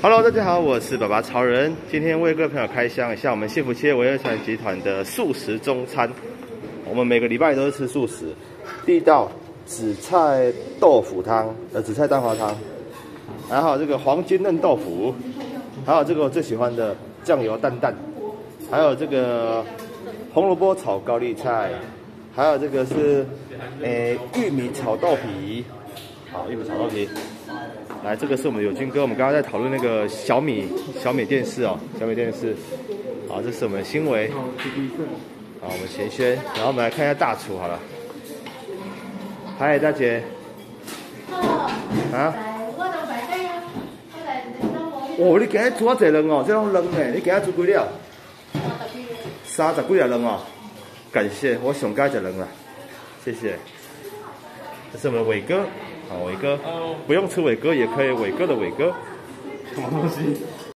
Hello， 大家好，我是爸爸超人。今天为各位朋友开箱一下我们幸福企业维尔传集团的素食中餐。我们每个礼拜都是吃素食。第一道紫菜豆腐汤，紫菜蛋花汤，然后这个黄金嫩豆腐，还有这个我最喜欢的酱油蛋蛋，还有这个红萝卜炒高丽菜，还有这个是玉米炒豆皮。好，玉米炒豆皮。来，这个是我们友军哥，我们刚刚在讨论那个小米电视哦，小米电视。好，这是我们的新维。好，我们贤轩，然后我们来看一下大厨好了。嗨，大姐。啊？哦，你今日煮啊侪卵哦，这拢卵呢，你今日煮几了？30几了卵哦。感谢，我上该食卵了，谢谢。这是我们的伟哥。好，伟哥，不用吃伟哥也可以，伟哥的伟哥，什么东西？